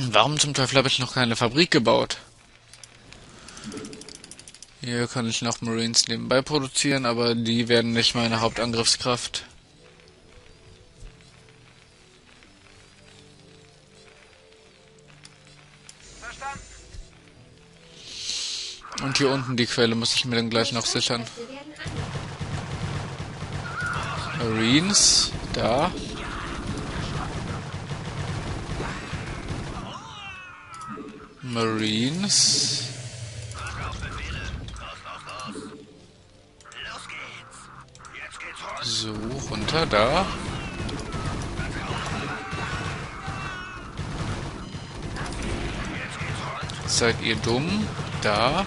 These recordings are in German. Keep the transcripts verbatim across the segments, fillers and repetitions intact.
Warum zum Teufel habe ich noch keine Fabrik gebaut? Hier kann ich noch Marines nebenbei produzieren, aber die werden nicht meine Hauptangriffskraft. Und hier unten die Quelle muss ich mir dann gleich noch sichern. Marines, da. Marines. So, runter, da. Seid ihr dumm? Da.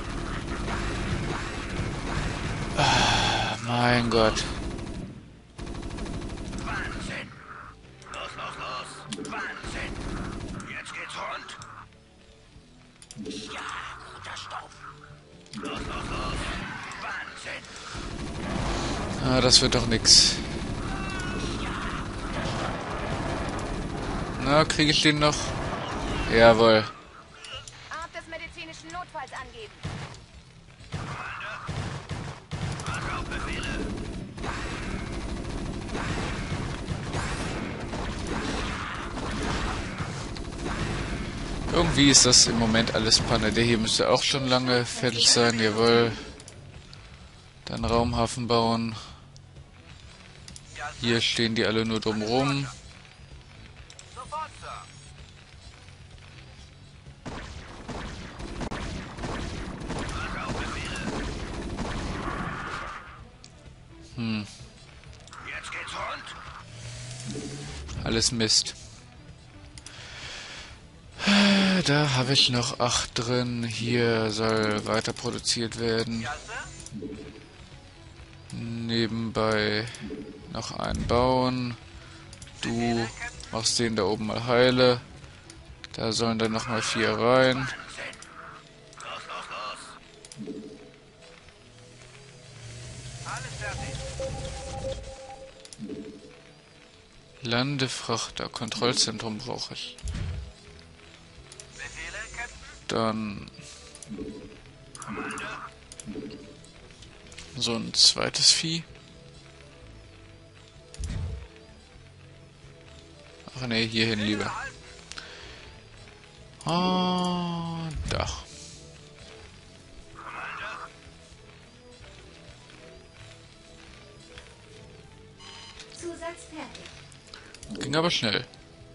Ah, mein Gott. Wahnsinn! Los, los, los! Wahnsinn! Jetzt geht's rund! Ja, guter Stoff! Los, los, los! Wahnsinn! Ah, das wird doch nix. Na, kriege ich den noch? Jawohl. Art des medizinischen Notfalls angeben. Warte auf Befehle! Irgendwie ist das im Moment alles Panne. Der hier müsste auch schon lange fertig sein. Jawohl. Dann Raumhafen bauen. Hier stehen die alle nur drum rum. Sofort, Sir! Warte auf Befehle! Hm, Jetzt geht's rund! alles Mist. Da habe ich noch acht drin. Hier soll weiter produziert werden. Ja, Sir? Nebenbei noch einen bauen. Du machst den da oben mal heile. Da sollen dann nochmal vier rein. Wahnsinn! Los, los, los! Alles fertig! Landefrachter, Kontrollzentrum brauche ich. Befehle, Captain? Dann Commander? so ein zweites Vieh. Ach ne, hierhin lieber. Ah, da. Commander? Zusatz fertig. Ging aber schnell.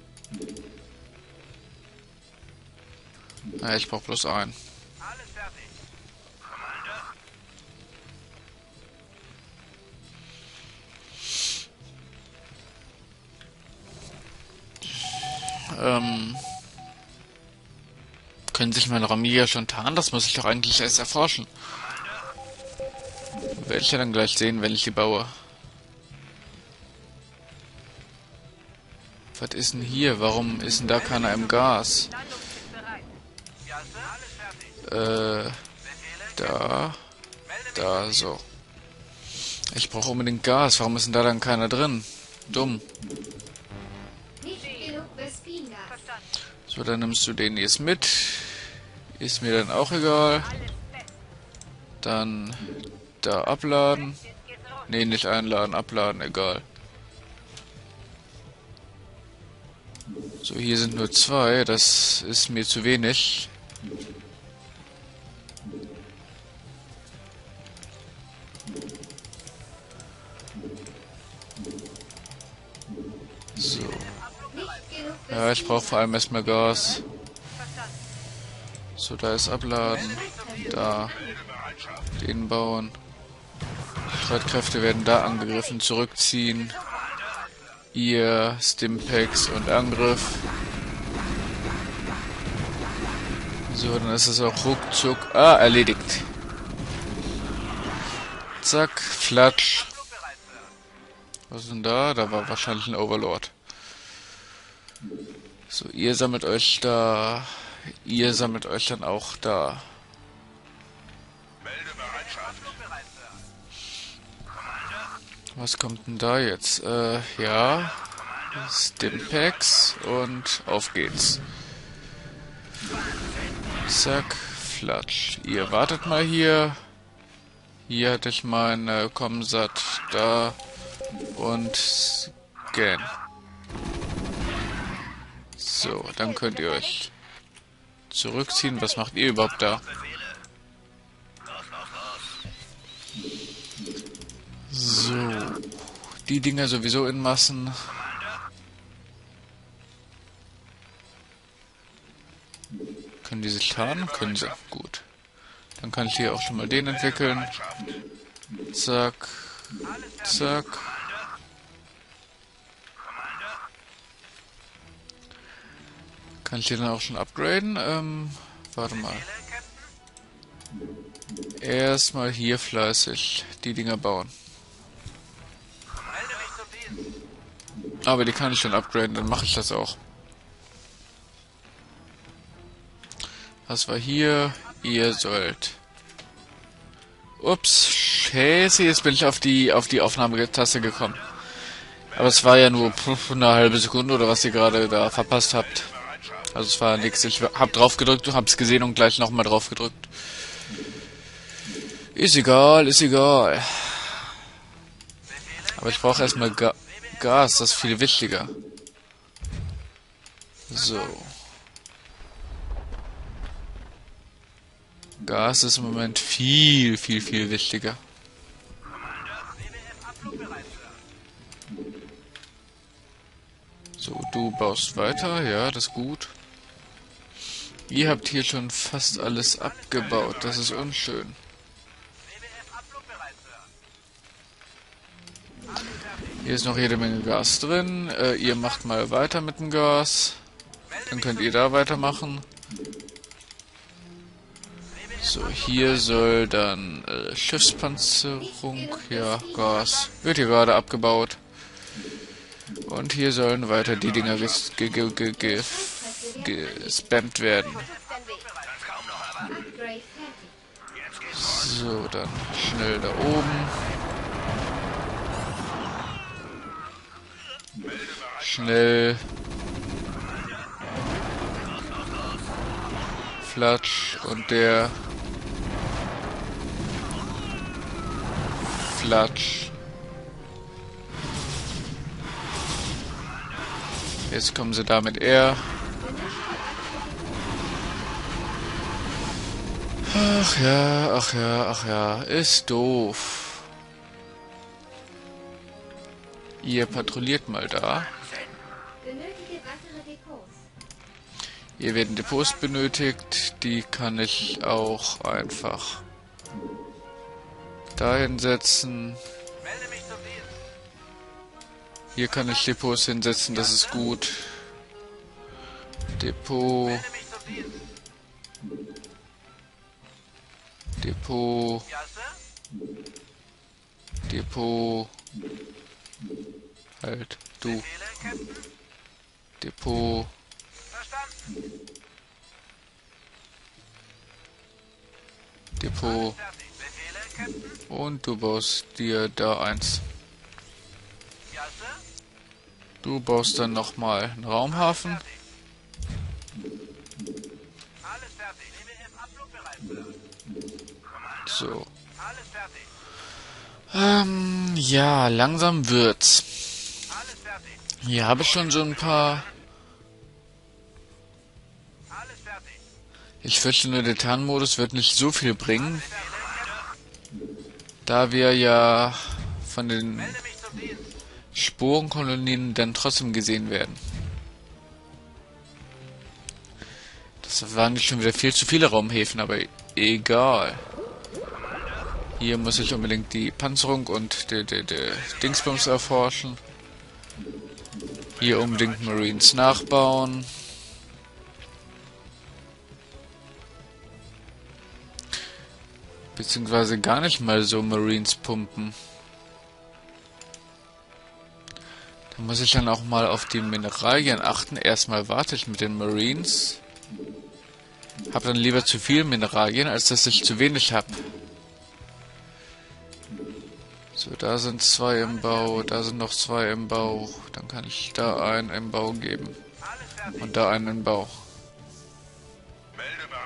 Ja, ich brauche bloß einen. Alles fertig! Commander? Ähm, können sich meine Ramier schon tarnen? Das muss ich doch eigentlich erst erforschen. Werde ich ja dann gleich sehen, wenn ich die baue. Was ist denn hier? Warum ist denn da keiner im Gas? Landung ist bereit. Ja, Sir? Alles fertig! Äh, Befehle? da, Melde mich da, so. Ich brauche unbedingt Gas. Warum ist denn da dann keiner drin? Dumm. Nicht genug Bespingas. verstanden. So, dann nimmst du den jetzt mit. Ist mir dann auch egal. Alles fest. Dann da abladen. Jetzt geht's rund. Ne, nicht einladen, abladen, egal. So, hier sind nur zwei. Das ist mir zu wenig. So. Nicht genug Ja, ich brauche vor allem erstmal Gas. Verstanden. So, da ist Abladen. Da. Den bauen. Streitkräfte werden da angegriffen, zurückziehen. Ihr, Stimpaks und Angriff. So, dann ist es auch ruckzuck. Ah, erledigt. Zack, flatsch. Was ist denn da? Da war wahrscheinlich ein Overlord. So, ihr sammelt euch da. Ihr sammelt euch dann auch da. Was kommt denn da jetzt? Äh, ja. Stimpaks und auf geht's. Zack, flatsch. Ihr wartet mal hier. Hier hatte ich meine Comsat da. Und scan. So, dann könnt ihr euch zurückziehen. Was macht ihr überhaupt da? So. Die Dinger sowieso in Massen. Können die sich tarnen? Können sie. Gut. Dann kann ich hier auch schon mal den entwickeln. Zack. Zack. Kann ich den dann auch schon upgraden? Ähm, warte mal. Erstmal hier fleißig die Dinger bauen. Aber die kann ich schon upgraden, dann mache ich das auch. Was war hier? Ihr sollt. Ups, scheiße, jetzt bin ich auf die auf die Aufnahmetaste gekommen. Aber es war ja nur eine halbe Sekunde oder was ihr gerade da verpasst habt. Also es war nichts. Ich hab drauf gedrückt und hab's gesehen und gleich nochmal drauf gedrückt. Ist egal, ist egal. Aber ich brauche erstmal Ga Gas, das ist viel wichtiger. So. Gas ist im Moment viel, viel, viel wichtiger. So, du baust weiter, ja, das ist gut. Ihr habt hier schon fast alles abgebaut, das ist unschön. Hier ist noch jede Menge Gas drin. Äh, ihr macht mal weiter mit dem Gas. Dann könnt ihr da weitermachen. So, hier soll dann äh, Schiffspanzerung, ja, Gas. Wird hier gerade abgebaut. Und hier sollen weiter die Dinger ges ge ge ge ge gespammt werden. So, dann schnell da oben. Schnell. Flatsch und der Flatsch. Jetzt kommen sie da mit R. Ach ja, ach ja, ach ja, ist doof. Ihr patrouilliert mal da. Hier werden Depots benötigt, die kann ich auch einfach dahin setzen. Hier kann ich Depots hinsetzen, das ist gut. Depot. Depot. Depot. Halt, du. Depot. Depot. Und du baust dir da eins. Du baust dann nochmal einen Raumhafen. So. Ähm, ja, langsam wird's. Hier habe ich schon so ein paar. Ich fürchte nur, der Tarnmodus wird nicht so viel bringen, da wir ja von den Sporenkolonien dann trotzdem gesehen werden. Das waren nicht schon wieder viel zu viele Raumhäfen, aber egal. Hier muss ich unbedingt die Panzerung und die, die, die Dingsbums erforschen. Hier unbedingt Marines nachbauen. Beziehungsweise gar nicht mal so Marines pumpen. Da muss ich dann auch mal auf die Mineralien achten. Erstmal warte ich mit den Marines. Hab dann lieber zu viel Mineralien, als dass ich zu wenig hab. So, da sind zwei im Bau, da sind noch zwei im Bau. Dann kann ich da einen im Bau geben. Und da einen im Bau.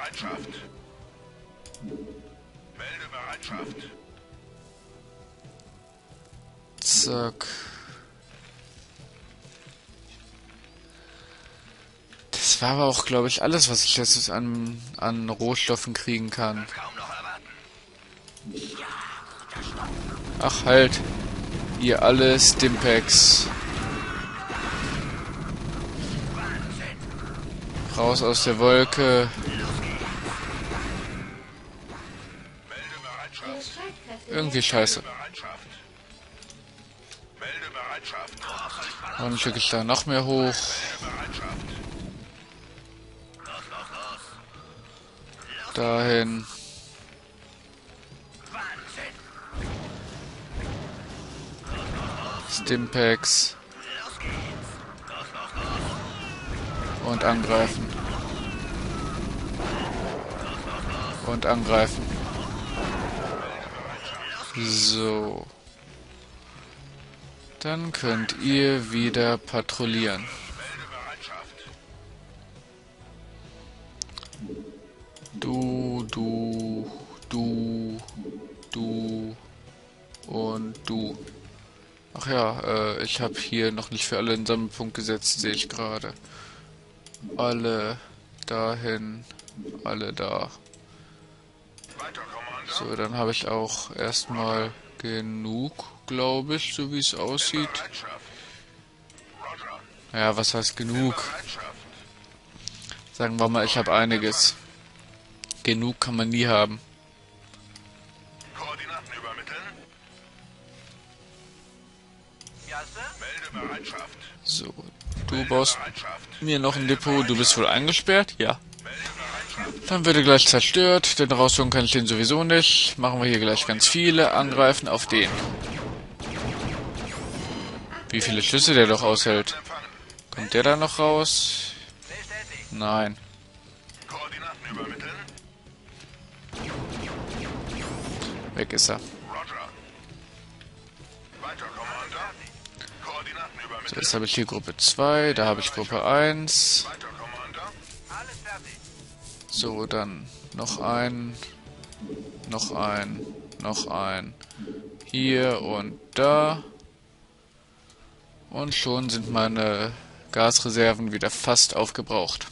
Bereitschaft. Melde Bereitschaft. Zack. Das war aber auch, glaube ich, alles, was ich letztes an, an Rohstoffen kriegen kann. Kaum noch erwarten. Ach halt. Ihr alle Stimpaks. Raus aus der Wolke. Melde Bereitschaft. Ihre Streitkräfte Irgendwie scheiße. Bereitschaft. Melde Bereitschaft. Dann schicke ich da noch mehr hoch. Bereitschaft. Dahin. Stimpaks. Und angreifen. Und angreifen. So. Dann könnt ihr wieder patrouillieren. Melde Bereitschaft. Du, du, du, du und du. Ach ja, äh, ich habe hier noch nicht für alle einen Sammelpunkt gesetzt, sehe ich gerade. Alle dahin, alle da. Weiter, Kommando. So, dann habe ich auch erstmal genug, glaube ich, so wie es aussieht. Bereitschaft. Roger. Ja, was heißt genug? Bereitschaft. Sagen wir mal, ich habe einiges. Genug kann man nie haben. Koordinaten übermitteln. Ja, Sir? Melde Bereitschaft. So, du baust Bereitschaft. mir noch ein Depot. Du bist wohl eingesperrt? Ja. Melde Bereitschaft. Dann wird er gleich zerstört, denn rausholen kann ich den sowieso nicht. Machen wir hier gleich ganz viele. Angreifen auf den. Wie viele Schüsse der doch aushält. Empfangen. Kommt der da noch raus? Bestätigt. Nein. Koordinaten übermitteln. Weg ist er. Roger. Weiter, Kommando. Koordinaten So, übermitteln. jetzt habe ich hier Gruppe zwei, da habe ich Gruppe eins. Weiter, Kommando. Alles fertig. So, dann noch ein, noch ein, noch ein. Hier und da. Und schon sind meine Gasreserven wieder fast aufgebraucht.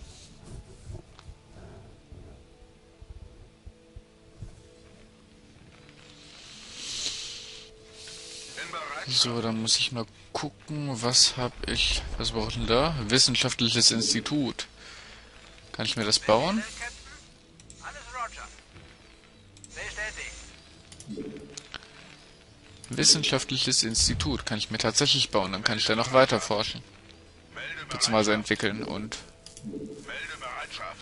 In Bereitschaft. So, dann muss ich mal gucken, was habe ich, was brauche ich denn da? Wissenschaftliches Institut. Kann ich mir das bauen? Captain? Alles Roger. Bestätigt. Wissenschaftliches Institut kann ich mir tatsächlich bauen, dann kann ich da noch weiter forschen. Melde Beziehungsweise entwickeln und... Melde Bereitschaft.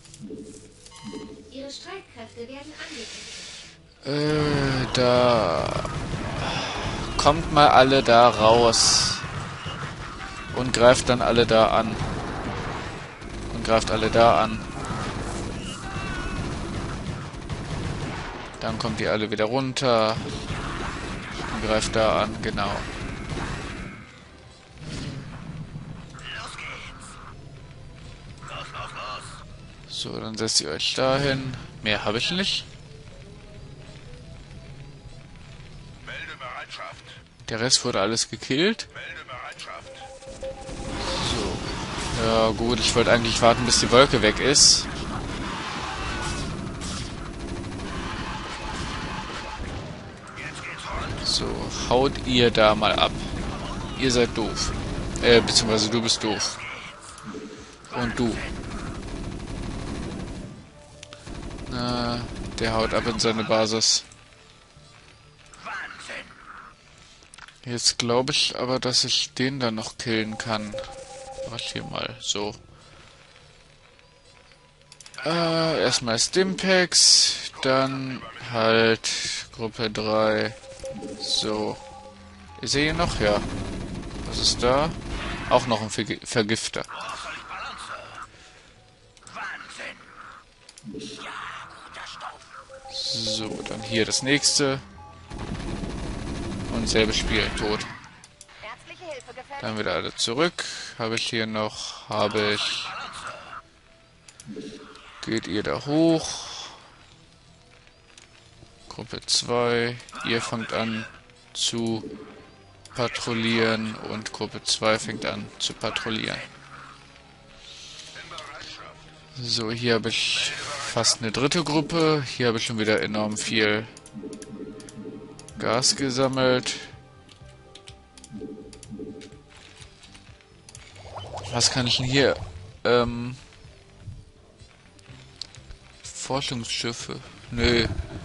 Ihre Streitkräfte werden angegriffen. Äh, da... Kommt mal alle da raus. Und greift dann alle da an. Und greift alle da an. Dann kommt ihr alle wieder runter. Und greift da an, genau. So, dann setzt ihr euch dahin. Mehr habe ich nicht. Melde Bereitschaft. Der Rest wurde alles gekillt. Melde Bereitschaft. So. Ja gut, ich wollte eigentlich warten, bis die Wolke weg ist. So, haut ihr da mal ab. Ihr seid doof. Äh, beziehungsweise du bist doof. Und du. Na, der haut ab in seine Basis. Jetzt glaube ich aber, dass ich den dann noch killen kann. Mach ich hier mal so. Äh, erstmal Stimpaks, dann halt Gruppe drei. So. Ist er hier noch? Ja. Was ist da? Auch noch ein Vergi- Vergifter. So, dann hier das nächste. Und selbes Spiel, tot. Ärztliche Hilfe gefährdet. Dann wieder alle zurück. Habe ich hier noch, habe ich geht ihr da hoch. Gruppe zwei, ihr fangt an zu patrouillieren und Gruppe zwei fängt an zu patrouillieren. So, hier habe ich fast eine dritte Gruppe. Hier habe ich schon wieder enorm viel Gas gesammelt. Was kann ich denn hier? Ähm, Forschungsschiffe. Nö.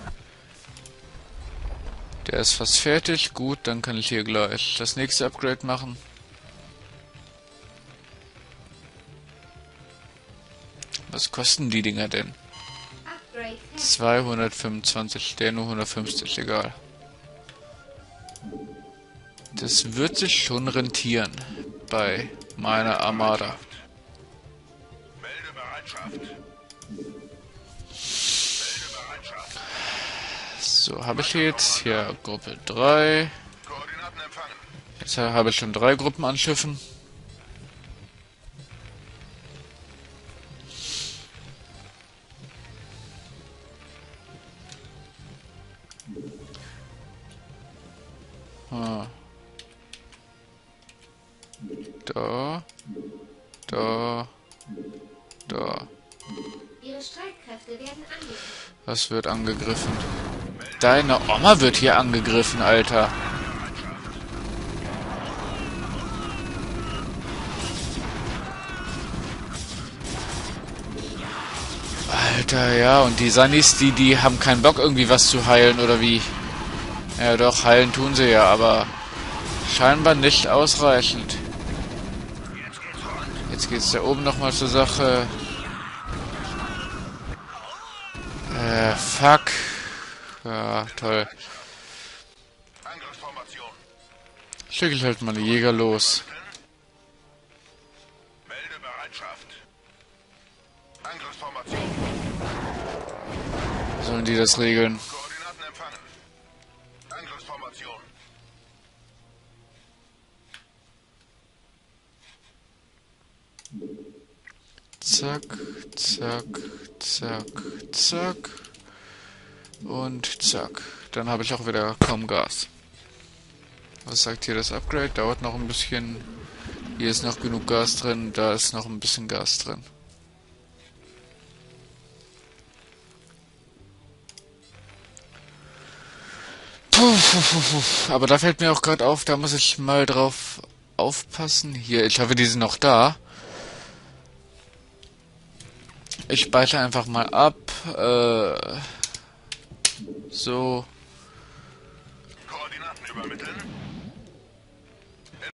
Der ist fast fertig. Gut, dann kann ich hier gleich das nächste Upgrade machen. Was kosten die Dinger denn? Upgrade fertig. zweihundertfünfundzwanzig, der nur hundertfünfzig, egal. Das wird sich schon rentieren bei meiner Armada. Melde Bereitschaft. Melde Bereitschaft. So, habe ich jetzt hier Gruppe drei. Koordinaten empfangen. Jetzt habe ich schon drei Gruppen an Schiffen. Ah. Da. Da. Da. Ihre Streitkräfte werden angegriffen. Was wird angegriffen? Deine Oma wird hier angegriffen, Alter. Alter, ja, und die Sunnis, die, die haben keinen Bock, irgendwie was zu heilen, oder wie? Ja doch, heilen tun sie ja, aber scheinbar nicht ausreichend. Jetzt geht's da oben nochmal zur Sache. Äh, fuck. Ja, toll. Angriffsformation. Schicke ich halt mal die Jäger los. Melde Bereitschaft. Angriffsformation. Sollen die das regeln? Koordinaten empfangen. Angriffsformation. Zack, zack, zack, zack. Und zack. Dann habe ich auch wieder kaum Gas. Was sagt hier das Upgrade? Dauert noch ein bisschen. Hier ist noch genug Gas drin, da ist noch ein bisschen Gas drin. Puh, puh, puh, puh. Aber da fällt mir auch gerade auf, da muss ich mal drauf aufpassen. Hier, ich hoffe, die sind noch da. Ich speichere einfach mal ab. Äh, so. Koordinaten übermitteln.